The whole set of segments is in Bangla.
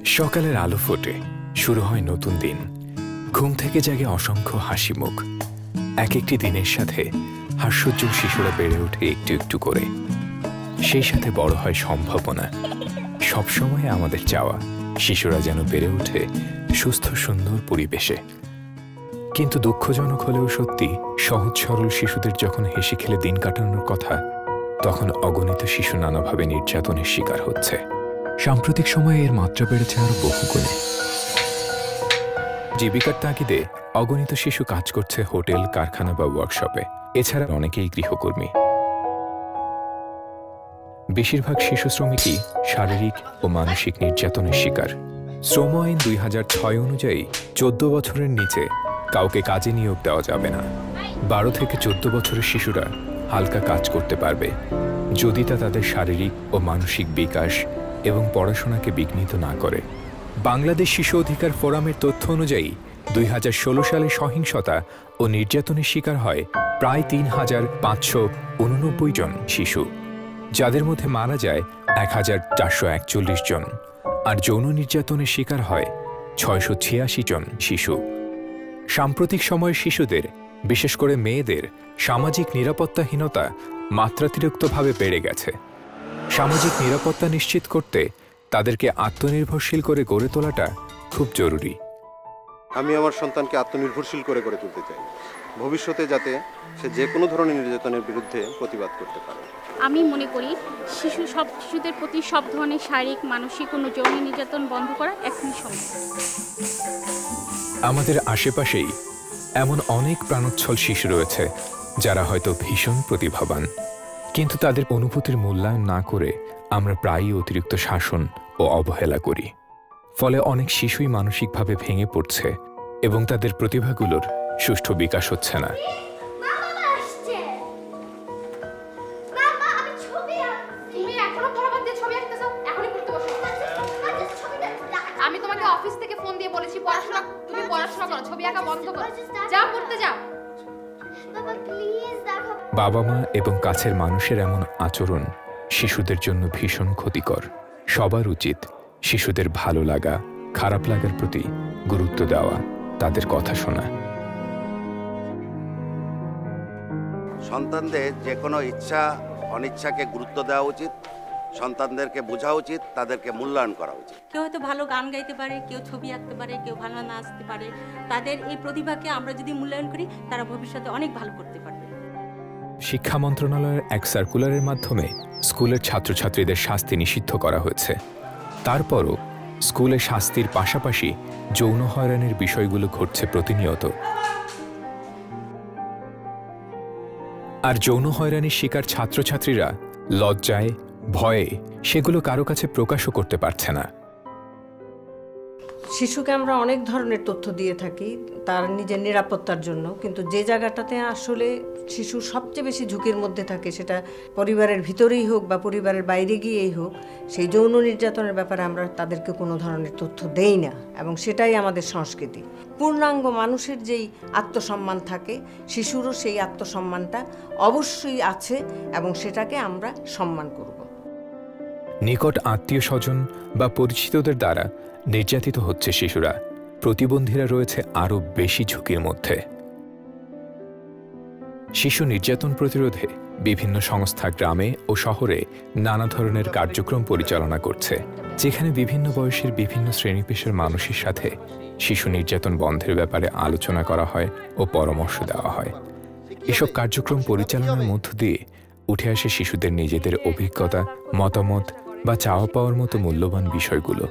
সকালের আলো ফোটে, শুরু হয় নতুন দিন। ঘুম থেকে জাগে অসংখ্য হাসি মুখ। এক একটি দিনের সাথে হাস্যোজ্জ্বল শিশুরা বেড়ে ওঠে একটু একটু করে। সেই সাথে বড় হয় সম্ভাবনা। সবসময় আমাদের চাওয়া শিশুরা যেন বেড়ে ওঠে সুস্থ সুন্দর পরিবেশে। কিন্তু দুঃখজনক হলেও সত্যি, সহজ সরল শিশুদের যখন হেসে খেলে দিন কাটানোর কথা, তখন অগণিত শিশু নানাভাবে নির্যাতনের শিকার হচ্ছে। সাম্প্রতিক সময়ে এর মাত্রা বেড়েছে আরো বহুগুণে। জীবিকার তাগিদে অগণিত শিশু কাজ করছে হোটেল, কারখানা বা ওয়ার্কশপে। এছাড়া অনেকেই গৃহকর্মী। বেশিরভাগ শিশু শ্রমিকই শারীরিক ও মানসিক নির্যাতনের শিকার। শ্রম আইন 2006 অনুযায়ী 14 বছরের নিচে কাউকে কাজে নিয়োগ দেওয়া যাবে না। 12 থেকে 14 বছরের শিশুরা হালকা কাজ করতে পারবে, যদি তা তাদের শারীরিক ও মানসিক বিকাশ এবং পড়াশোনাকে বিঘ্নিত না করে। বাংলাদেশ শিশু অধিকার ফোরামের তথ্য অনুযায়ী 2016 সালে সহিংসতা ও নির্যাতনের শিকার হয় প্রায় 3589 জন শিশু, যাদের মধ্যে মারা যায় 1441 জন, আর যৌন নির্যাতনের শিকার হয় 686 জন শিশু। সাম্প্রতিক সময়ে শিশুদের, বিশেষ করে মেয়েদের সামাজিক নিরাপত্তাহীনতা মাত্রাতিরিক্তভাবে বেড়ে গেছে। সামাজিক নিরাপত্তা নিশ্চিত করতে তাদেরকে আত্মনির্ভরশীল করে গড়ে তোলাটা খুব জরুরি। আমি আমার সন্তানকে আত্মনির্ভরশীল করে গড়ে তুলতে চাই, ভবিষ্যতে যাতে সে যে কোনো ধরনের নির্যাতনের বিরুদ্ধে প্রতিবাদ করতে পারে। আমি মনে করি শিশুদের প্রতি সব ধরনের শারীরিক, মানসিক ও যৌন নির্যাতন বন্ধ করা এখনই সম্ভব। আমাদের আশেপাশেই এমন অনেক প্রাণোচ্ছল শিশু রয়েছে যারা হয়তো ভীষণ প্রতিভাবান, কিন্তু তাদের অনুভূতির মূল্যায়ন না করে আমরা প্রায়ই অতিরিক্ত শাসন ও অবহেলা করি। ফলে অনেক শিশুই মানসিকভাবে ভেঙে পড়ছে এবং তাদের প্রতিভাগুলোর সুষ্ঠু বিকাশ হচ্ছে না। আমি তোমাকে অফিস থেকে ফোন দিয়ে বলেছি তুমি পড়াশোনা করো, ছবি আঁকা বন্ধ করো, যাও পড়তে যাও। বাবা মা এবং কাছের মানুষের এমন আচরণ শিশুদের জন্য ভীষণ ক্ষতিকর। সবার উচিত শিশুদের ভালো লাগা, খারাপ লাগার প্রতি গুরুত্ব দেওয়া, তাদের কথা শোনা। সন্তানদের যে কোনো ইচ্ছা অনিচ্ছাকে গুরুত্ব দেওয়া উচিত, সন্তানদেরকে বোঝা উচিত, তাদেরকে মূল্যায়ন করা উচিত। কেউ হয়তো ভালো গান গাইতে পারে, কেউ ছবি আঁকতে পারে, কেউ ভালো নাচতে পারে। তাদের এই প্রতিভাকে আমরা যদি মূল্যায়ন করি, তারা ভবিষ্যতে অনেক ভালো করতে পারবে। শিক্ষা মন্ত্রণালয়ের এক সার্কুলারের মাধ্যমে স্কুলের ছাত্রছাত্রীদের শাস্তি নিষিদ্ধ করা হয়েছে। তারপরও স্কুলে শাস্তির পাশাপাশি যৌন হয়রানির বিষয়গুলো ঘটছে প্রতিনিয়ত। আর যৌন হয়রানির শিকার ছাত্রছাত্রীরা লজ্জায়, ভয়ে সেগুলো কারো কাছে প্রকাশও করতে পারছে না। শিশুকে আমরা অনেক ধরনের তথ্য দিয়ে থাকি তার নিজের নিরাপত্তার জন্য, কিন্তু যে জায়গাটাতে আসলে শিশু সবচেয়ে বেশি ঝুঁকির মধ্যে থাকে, সেটা পরিবারের ভিতরেই হোক বা পরিবারের বাইরে গিয়েই হোক, সেই যৌন নির্যাতনের ব্যাপারে আমরা তাদেরকে কোনো ধরনের তথ্য দেই না। এবং সেটাই আমাদের সংস্কৃতি। পূর্ণাঙ্গ মানুষের যেই আত্মসম্মান থাকে, শিশুরও সেই আত্মসম্মানটা অবশ্যই আছে এবং সেটাকে আমরা সম্মান করব। নিকট আত্মীয় স্বজন বা পরিচিতদের দ্বারা নির্যাতিত হচ্ছে শিশুরা। প্রতিবন্ধীরা রয়েছে আরও বেশি ঝুঁকির মধ্যে। শিশু নির্যাতন প্রতিরোধে বিভিন্ন সংস্থা গ্রামে ও শহরে নানা ধরনের কার্যক্রম পরিচালনা করছে, যেখানে বিভিন্ন বয়সের বিভিন্ন শ্রেণী পেশার মানুষের সাথে শিশু নির্যাতন বন্ধের ব্যাপারে আলোচনা করা হয় ও পরামর্শ দেওয়া হয়। এসব কার্যক্রম পরিচালনার মধ্য দিয়ে উঠে আসে শিশুদের নিজেদের অভিজ্ঞতা, মতামত বা চাওয়া পাওয়ার মতো মূল্যবান বিষয়গুলো।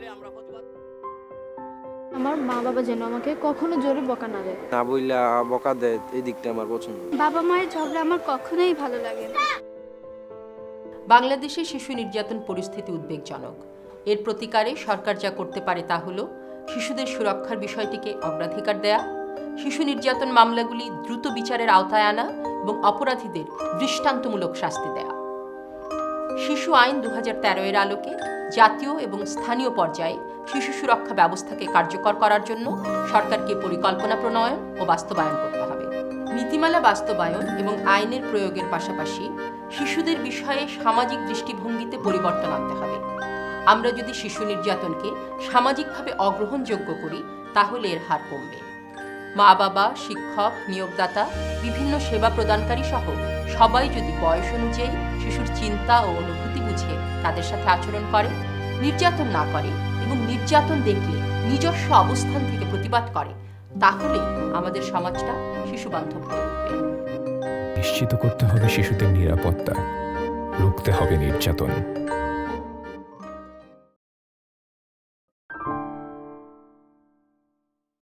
আমার মা বাবা যেন আমাকে কখনো জোরে বকা না দেয়, না বইলা বকা দেয়, এই দিকটা আমার পছন্দ। বাবা মায়ের ঝগড়া আমার কখনোই ভালো লাগে না। বাংলাদেশে শিশু নির্যাতন পরিস্থিতি উদ্বেগজনক। এর প্রতিকারে সরকার যা করতে পারে তা হলো শিশুদের সুরক্ষার বিষয়টিকে অগ্রাধিকার দেয়া, শিশু নির্যাতন মামলাগুলি দ্রুত বিচারের আওতায় আনা এবং অপরাধীদের দৃষ্টান্তমূলক শাস্তি দেয়া। শিশু আইন 2013 এর আলোকে জাতীয় এবং স্থানীয় পর্যায়ে শিশু সুরক্ষা ব্যবস্থাকে কার্যকর করার জন্য সরকারকে পরিকল্পনা প্রণয়ন ও বাস্তবায়ন করতে হবে। নীতিমালা বাস্তবায়ন এবং আইনের প্রয়োগের পাশাপাশি শিশুদের বিষয়ে সামাজিক দৃষ্টিভঙ্গিতে পরিবর্তন আনতে হবে। আমরা যদি শিশু নির্যাতনকে সামাজিকভাবে অগ্রহণযোগ্য করি তাহলে এর হার কমবে। মা বাবা, শিক্ষক, নিয়োগদাতা, বিভিন্ন সেবা প্রদানকারী সহ সবাই যদি বয়স অনুযায়ী শিশুর চিন্তা ও অনুভূতি বুঝে তাদের সাথে আচরণ করে, নির্যাতন না করে এবং নির্যাতন দেখলে নিজস্ব অবস্থান থেকে প্রতিবাদ করে, তাহলেই আমাদের সমাজটা শিশুবান্ধব হয়ে উঠবে। নিশ্চিত করতে হবে শিশুদের নিরাপত্তা, রুখতে হবে নির্যাতন।